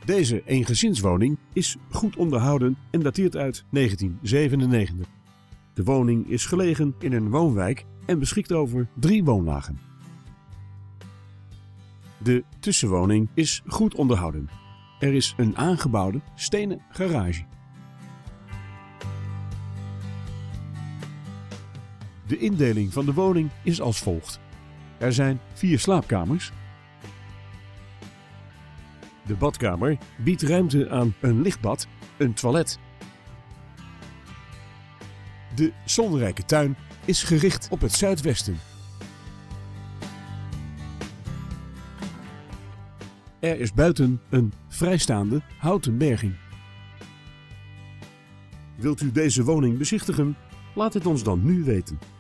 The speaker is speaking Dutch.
Deze eengezinswoning is goed onderhouden en dateert uit 1997. De woning is gelegen in een woonwijk en beschikt over 3 woonlagen. De tussenwoning is goed onderhouden. Er is een aangebouwde stenen garage. De indeling van de woning is als volgt. Er zijn 4 slaapkamers. De badkamer biedt ruimte aan een lichtbad, een toilet. De zonrijke tuin is gericht op het zuidwesten. Er is buiten een vrijstaande houten berging. Wilt u deze woning bezichtigen? Laat het ons dan nu weten.